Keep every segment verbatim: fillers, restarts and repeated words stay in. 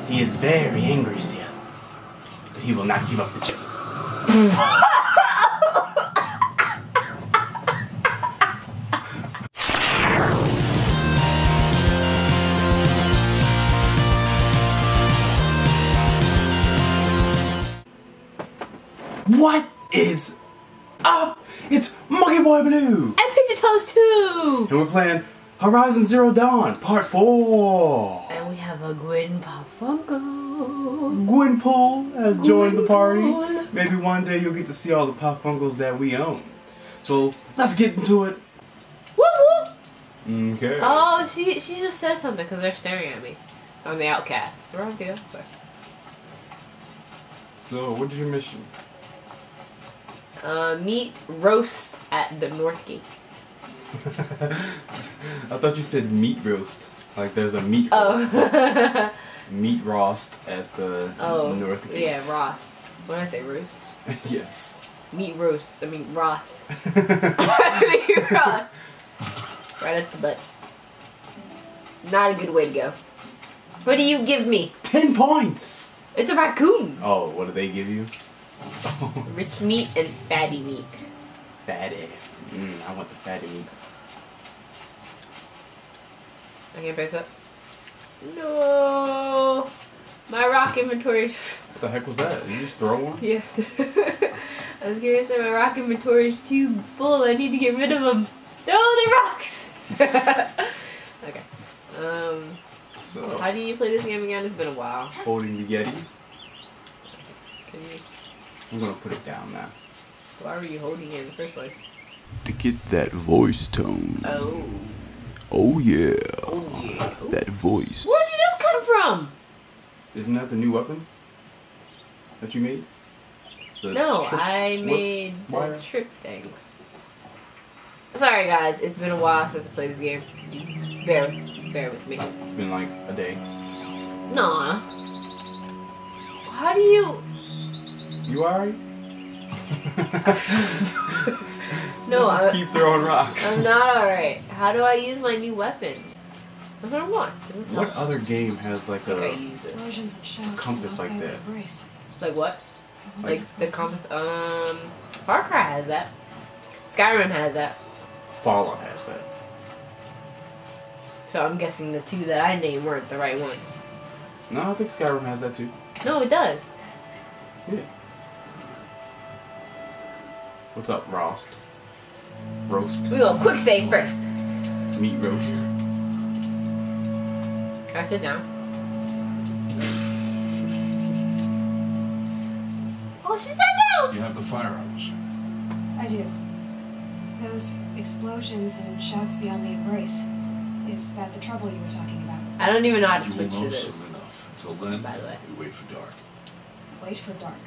He is very angry still, but he will not give up the chip. What is up? It's Monkey Boy Blue! And Pizza Toast too! And we're playing Horizon Zero Dawn Part four! And we have a Gwen Pop Funko. Gwenpool has joined the party. Gwenpool. Maybe one day you'll get to see all the Pop Funkos that we own. So let's get into it. Whoop whoop! Okay. Oh, she she just said something because they're staring at me. I'm the outcast. We're on the outside. So, what is your mission? Uh, meat roast at the North Gate. I thought you said meat roast. Like there's a meat roast. Oh. Meat roast at the Oh. North Gate. Yeah, Ross. What did I say, roast? Yes. Meat roast. I mean, Ross. I mean, Ross. Right at the butt. Not a good way to go. What do you give me? Ten points! It's a raccoon. Oh, what do they give you? Rich meat and fatty meat. Fatty. Mm, I want the fatty meat. I can't pick up. No. My rock inventory is... What the heck was that? Did you just throw one? Yeah. I was curious that my rock inventory is too full. I need to get rid of them. No, they're rocks. Okay. Um. So, How do you play this game again? It's been a while. holding the Yeti. Can you? I'm gonna put it down now. Why were you holding it in the first place? To get that voice tone. Oh. Oh yeah. Oh yeah. That voice. Where did this come from? Isn't that the new weapon that you made? The No, trip- I what- made the wire? trip things. Sorry guys, it's been a while since I played this game. Bear with, bear with me. It's been like a day. Nah. How do you... You alright? No, Just I, keep throwing rocks. I'm not alright. How do I use my new weapon? That's what I want. This is What not- other game has like Okay, a use it. Explosions and shouts compass from like outside that? the brace. Like what? Like- Like the compass. Um, Far Cry has that. Skyrim has that. Fallout has that. So I'm guessing the two that I named weren't the right ones. No, I think Skyrim has that too. No, it does. Yeah. What's up, Rost? Roast. We go quick save first. Meat roast. Can I sit down? Oh, she sat down! You have the firearms. I do. Those explosions and shouts beyond the embrace. Is that the trouble you were talking about? I don't even know how to You will switch to know this. soon enough. Until then, By the way. we wait for dark. Wait for dark.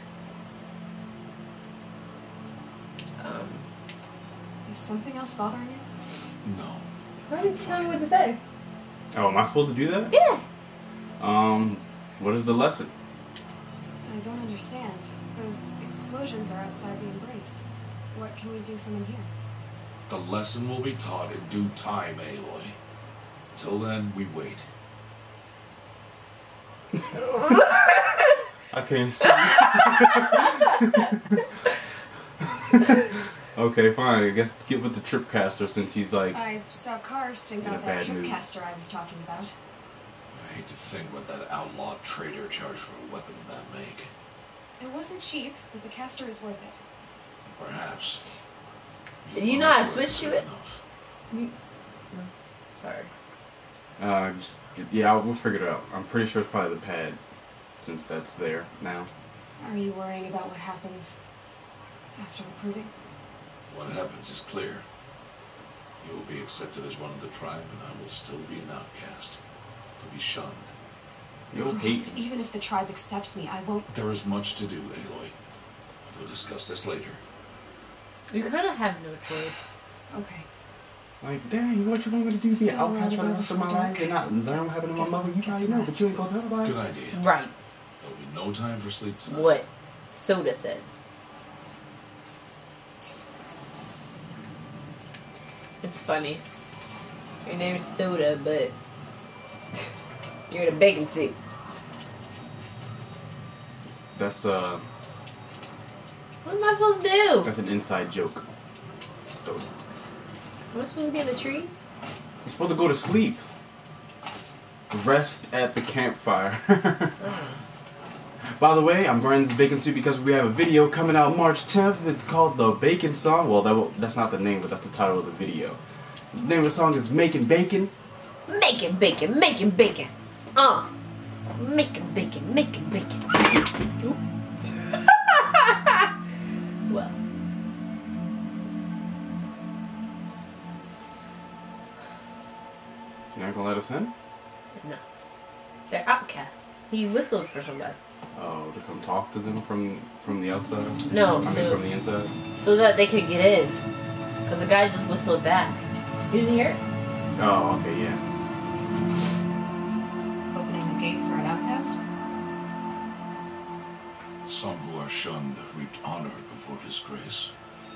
Um, Is something else bothering you? No. why didn't you tell me what to say? Oh, am I supposed to do that? Yeah. Um, what is the lesson? I don't understand. Those explosions are outside the embrace. What can we do from in here? The lesson will be taught in due time, Aloy. Till then, we wait. I can't see. Okay, fine. I guess get with the Tripcaster since he's like. I saw Karst and In a got that bad mood. tripcaster I was talking about. I hate to think what that outlaw trader charged for a weapon of that make. It wasn't cheap, but the caster is worth it. Perhaps. Do you know how to will switch to soon it? enough. Sorry. Uh, just, yeah, we'll figure it out. I'm pretty sure it's probably the pad, since that's there now. Are you worrying about what happens after recruiting? What happens is clear. You will be accepted as one of the tribe, and I will still be an outcast. To be shunned. You'll hate Christ, me. even if the tribe accepts me, I won't. There is much to do, Aloy. We will discuss this later. You kind of have no choice. Okay. Like, dang, what you want me to do? Be an Still outcast for the rather rest of go my for life and not learn what happened to my Guess mother? You get probably some know, rest. but you ain't gonna tell nobody. Good idea. Right. There'll be no time for sleep tonight. What Soda said. It's funny. Your name's Soda, but you're in a bacon suit. That's uh, What am I supposed to do? that's an inside joke. So Am I supposed to get in a tree? you're supposed to go to sleep. Rest at the campfire. By the way, I'm wearing this bacon suit because we have a video coming out March tenth. It's called The Bacon Song. Well, that will, that's not the name, but that's the title of the video. The name of the song is Making Bacon. Making bacon, making bacon. Uh. Making bacon, making bacon. Well. You're not gonna let us in? No. They're outcasts. He whistled for somebody. Oh, to come talk to them from from the outside? No, I mean so- from the inside? So that they could get in. Because the guy just whistled back. You didn't hear it? Oh, okay, yeah. Opening a gate for an outcast? Some who are shunned reap honor before disgrace.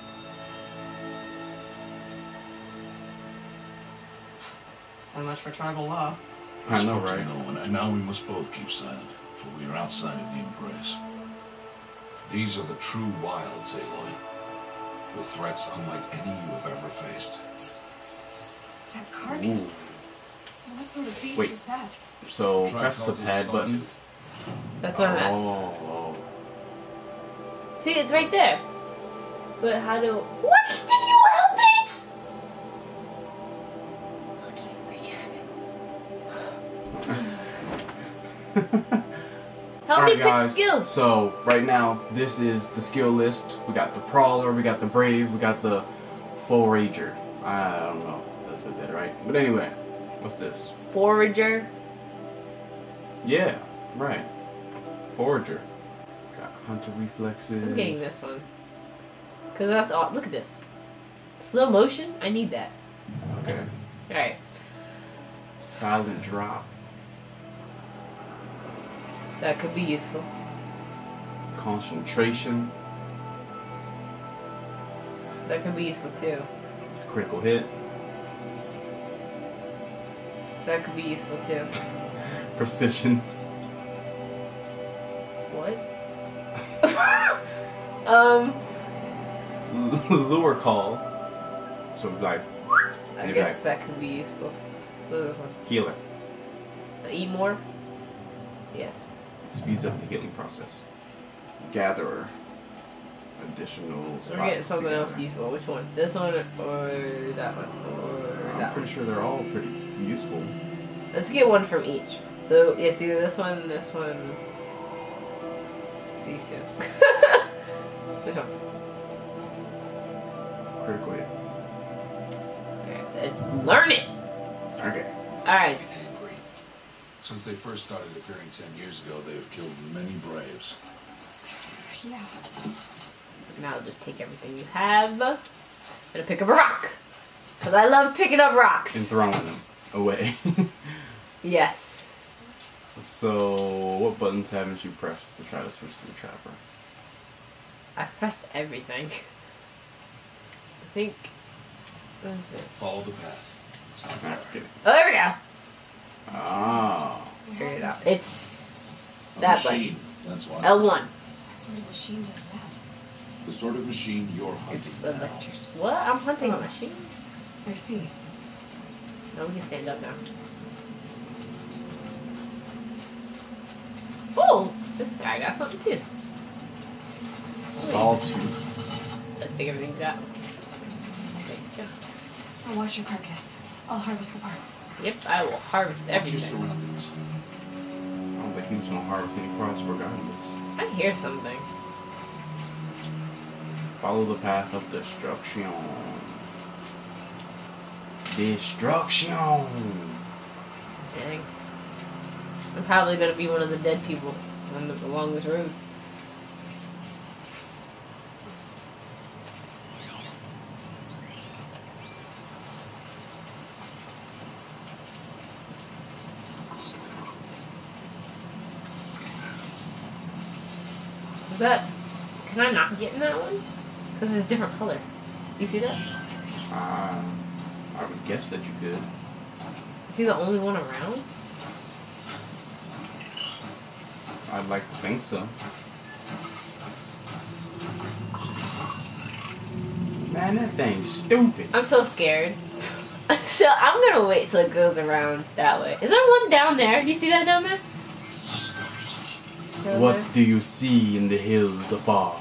So much for tribal law. I know, spoke to right? No one, and now we must both keep silent, for we are outside of the embrace. These are the true wilds, Aloy, with threats unlike any you have ever faced. That carcass. Ooh. What sort of beast Wait. was that? So Tribe press the calls it pad button. sawtooth. That's what I'm at. Oh, See, it's right there. But how do... Why did you help it? Okay, help Alright me pick guys, skills. so right now this is the skill list. We got the Prowler, we got the Brave, we got the Forager. I don't know if I said that right. But anyway, what's this? Forager. Yeah, right. Forager. Got Hunter Reflexes. I'm getting this one. Because that's all. Look at this. Slow motion? I need that. Okay. Alright. Silent Drop. That could be useful. Concentration. That could be useful too. Critical Hit. That could be useful too. Precision. What? um, Lure Call. So like, I Maybe guess I- that could be useful. What is this one? healer. Eat more? Yes. Speeds up the healing process. Gatherer. Additional. So we're getting spots something to else gather. useful. Which one? This one or that one? Or I'm that pretty one? sure they're all pretty useful. Let's get one from each. So, it's either this one, this one, these two. Which one? Critical Hit. Okay, let's learn it! Okay. Alright. Angry. Since they first started appearing ten years ago, they have killed many braves. Yeah. Now I'll just take everything you have. And pick up a rock. Because I love picking up rocks. And throwing them away. Yes. So, what buttons haven't you pressed to try to switch to the Trapper? I've pressed everything. I think. What is it? Follow the path. It's not Nah, far. just kidding. Oh, there we go. Ah. Figured it out. It's A that machine. That's why. L one. What sort of machine does that? The sort of machine you're hunting It's now. electric. What? I'm hunting a machine? I see. No, we can stand up now. Oh! This guy got something too. Sawtooth. Let's take everything we got. There you go. I'll watch your carcass. I'll harvest the parts. Yep, I will harvest Watch your everything. surroundings. I don't think he was gonna harvest any crops regardless. I hear something. Follow the path of destruction. Destruction. Dang. I'm probably gonna be one of the dead people on the, along this road. Is that... Can I not get in that one? Because it's a different color. You see that? Uh, I would guess that you could. Is he the only one around? I'd like to think so. Man, that thing's stupid. I'm so scared. So I'm gonna wait till it goes around that way. Is there one down there? Do you see that down there? Down What there? do you see in the hills afar?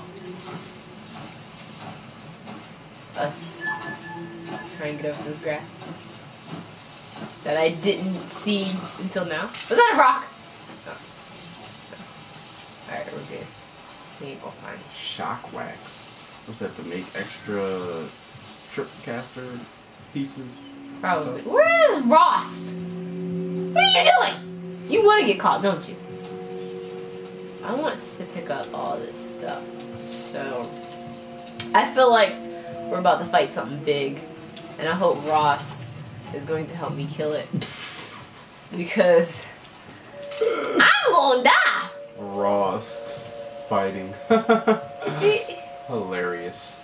Us trying to get over this grass that I didn't see until now. Was that a rock? Oh. Alright, we're good. Maybe we'll find it. Shock wax. What's that to make extra trip caster pieces? Probably. Where is Ross? What are you doing? You want to get caught, don't you? I want to pick up all this stuff. So, I feel like we're about to fight something big. And I hope Ross is going to help me kill it. Because I'm going to die. Rost fighting. Hilarious.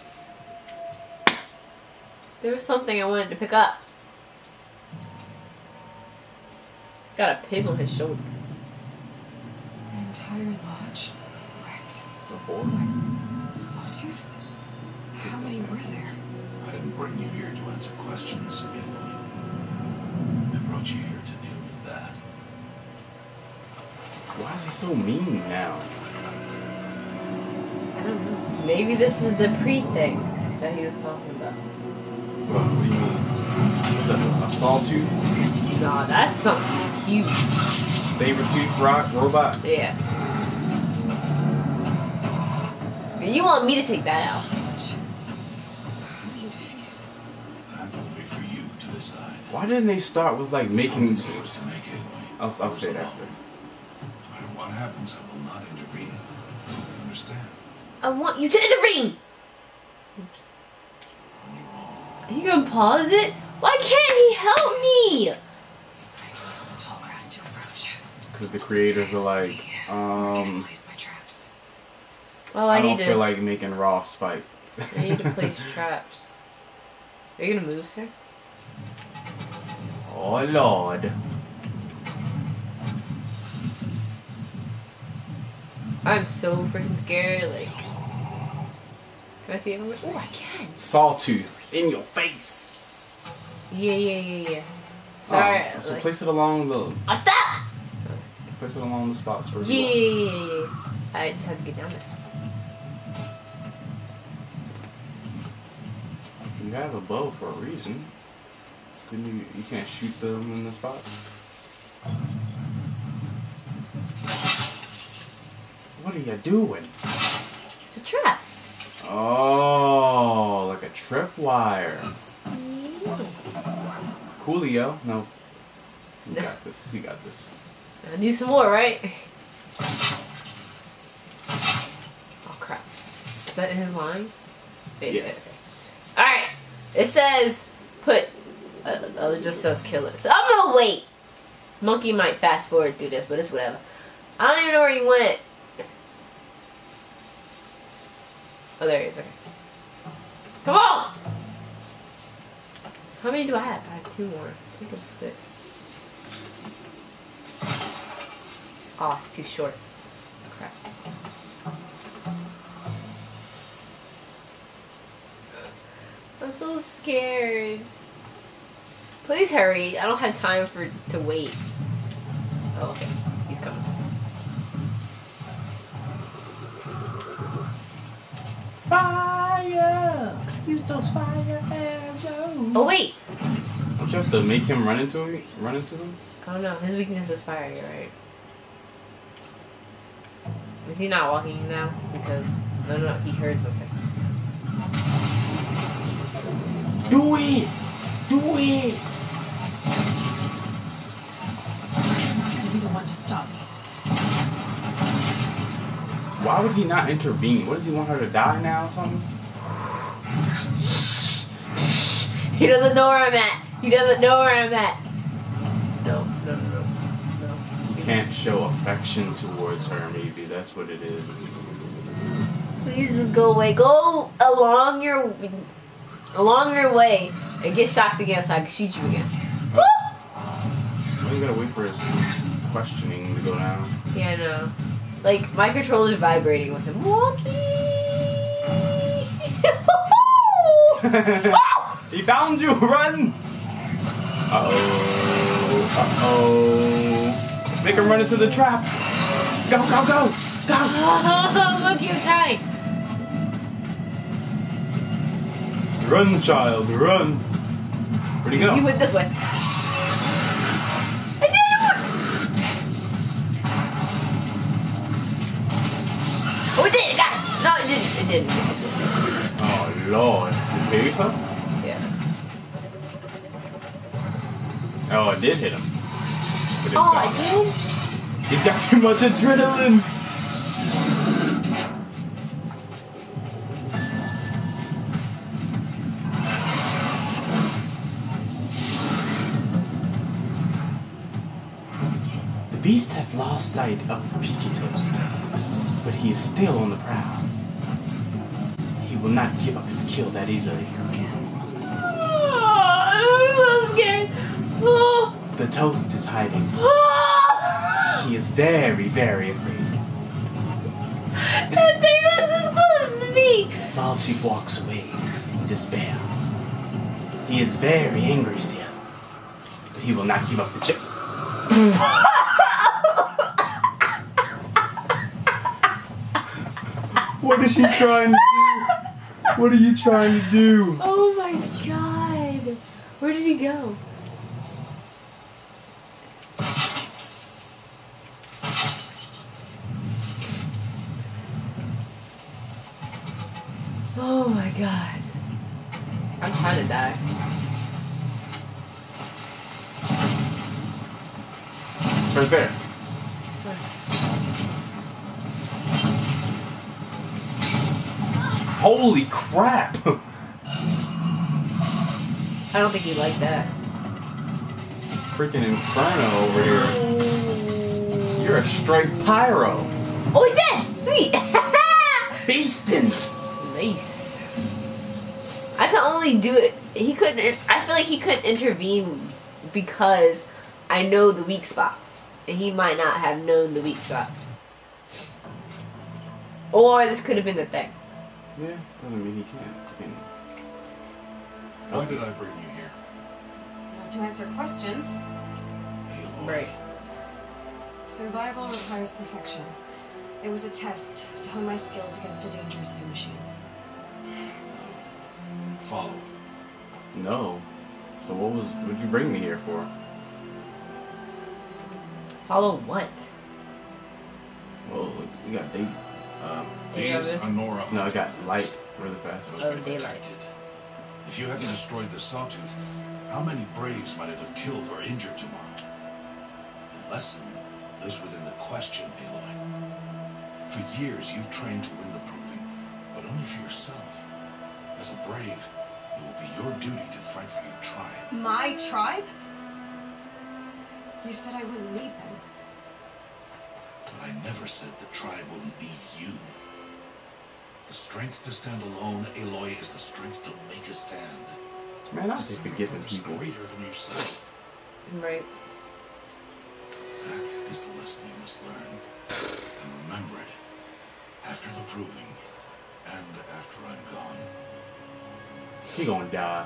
There was something I wanted to pick up. Got a pig on his shoulder. An entire lodge wrecked. The boar? Sawtooths? How many were there? I didn't bring you here to answer questions, Aloy. I brought you here to deal with that. Why is he so mean now? I don't know. Maybe this is the pre-thing that he was talking about. What, what do you mean? Is that a sawtooth? Nah, that's something huge. Saber-tooth rock robot? Yeah. You want me to take that out? How do you defeat it? That will be for you to decide. Why didn't they start with like making... It's yours to make, Aloy. I'll, I'll Yours say that alone. after. No matter what happens, I will not intervene. You understand? I want you to intervene! Oops. When you wrong. Are you gonna pause it? Why can't he help me? I can use the tall grass to approach. Because the creators are like, Where can I um... place my traps? Well, I, I, don't need to. feel like making Ross fight. I need to place traps. Are you gonna move, sir? Oh, Lord. I'm so freaking scared. Like, can I see it? Oh, I can. Sawtooth in your face. Yeah, yeah, yeah, yeah. Sorry. Oh, so like, place it along the... oh, stop! Place it along the spots where Yeah, you yeah, yeah, yeah, yeah. I just have to get down there. You have a bow for a reason. Couldn't you, you can't shoot them in the spot? What are you doing? It's a trap. Oh, like a tripwire. Coolio. No. You got this. You got this. I need some more, right? Oh crap. Is that in his line? Yes. Alright. It says put uh, oh, it just says kill it. So I'm gonna wait. Monkey might fast forward through this, but it's whatever. I don't even know where you went. Oh, there he is. Okay. Come on! How many do I have? I have two more. I think it's six. Oh, it's too short. Crap. I'm so scared. Please hurry. I don't have time for to wait. Oh, okay. He's coming. Fire! Use those fire arrows. Oh, wait. Don't you have to make him run into me? Run into them? I don't know. His weakness is fire, you're right. Is he not walking now? Because, no, no, no, he heard something. Do it! Do it! You're the one to stop me. Why would he not intervene? What does he want her to die now or something? He doesn't know where I'm at. He doesn't know where I'm at. No, no, no, no. No. You can't show affection towards her, maybe. That's what it is. Please just go away. Go along your along your way and get shocked again so I can shoot you again. Woo! We gotta wait for his questioning to go down. Yeah, I know. Like, my controller's vibrating with him. Walkie! He found you! Run! Uh-oh. Uh-oh. Make him run into the trap! Go, go, go! Go! Look, you're trying. Run, child, run! Where'd he go? He went this way. It didn't work! Oh, it did! It got it! No, it didn't. It didn't. Oh, Lord. Did you hear yourself? Yeah. Oh, it did hit him. But it's Oh, gone. it did? He's got too much adrenaline! The beast has lost sight of the Peachy Toast, but he is still on the prowl. He will not give up his kill that easily. Oh, I'm so scared. Oh. The toast is hiding. Oh. He is very, very afraid. That thing was as close to me. Sawtooth walks away in despair. He is very angry still, but he will not give up the chip. What is she trying to do? What are you trying to do? Oh my god. Where did he go? Oh my god. I'm trying to die. Right there. Holy crap! I don't think he liked that. Freaking Inferno over here. You're a straight pyro. Oh, he did! Sweet! Beastin'! Nice. I could only do it. He couldn't. I feel like he couldn't intervene because I know the weak spots, and he might not have known the weak spots. Or this could have been the thing. Yeah, doesn't mean he can't. He can. Why did I bring you here? Not to answer questions. Aloy. Right. Survival requires perfection. It was a test to hone my skills against a dangerous new machine. Follow. No. So what was? What'd you bring me here for? Follow what? Well, we got date. Um, These Yeah, are Nora. no, I got light really fast. Must Oh, be daylight. protected. If you hadn't destroyed the Sawtooth, how many Braves might it have killed or injured tomorrow? The lesson lives within the question, Aloy. For years, you've trained to win the Proving, but only for yourself. As a Brave, it will be your duty to fight for your tribe. My tribe? You said I wouldn't need them. But I never said the tribe wouldn't need you. The strength to stand alone, Aloy, is the strength to make a stand. Man, I To be serve a forgiving purpose people. greater than yourself. Right. That is the lesson you must learn. And remember it. After the Proving, and after I'm gone. He gonna die.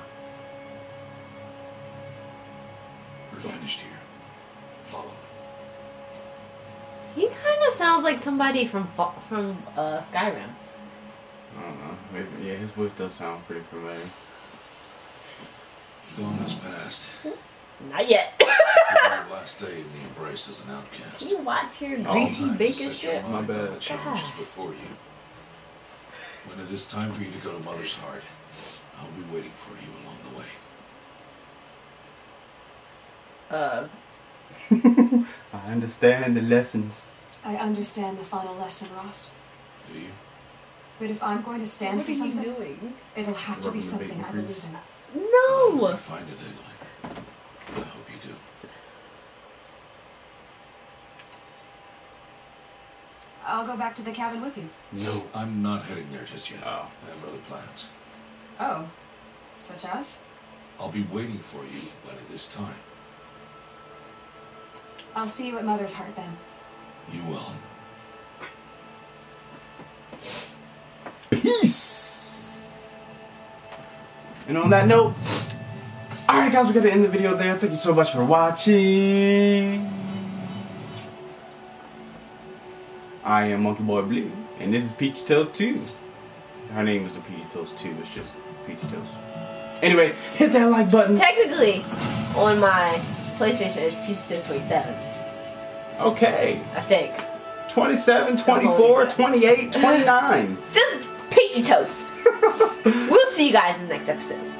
We're finished here. Follow. He kind of sounds like somebody from Fa- from uh, Skyrim. I don't know. Maybe, yeah, his voice does sound pretty familiar. Dawn has passed. Not yet. Our last day in the Embrace as an outcast. You watch your Oh, greasy Time to bacon set your strip. My mind on bad. the challenges before you. When it is time for you to go to Mother's Heart, I'll be waiting for you along the way. Uh, I understand the lessons. I understand the final lesson, Rost. Do you? But if I'm going to stand what for are you something, doing? it'll have to be Rubbing the something bacon I grease. believe in. You'll No. find it, Aloy. I hope you do. I'll go back to the cabin with you. No. I'm not heading there just yet. Oh. I have other plans. Oh, such as? I'll be waiting for you when it is time. I'll see you at Mother's Heart then. You will. Peace! And on that note, alright guys, we gotta end the video there. Thank you so much for watching. I am Monkey Boy Blue, and this is Peachy Toast two. Her name isn't Peachy Toast two, it's just Peachy Toast. Anyway, hit that like button. Technically, on my PlayStation, it's Peachy Toast twenty-seven. Okay. I think. twenty-seven, twenty-four, twenty-eight, twenty-nine. Just Peachy Toast. We'll see you guys in the next episode.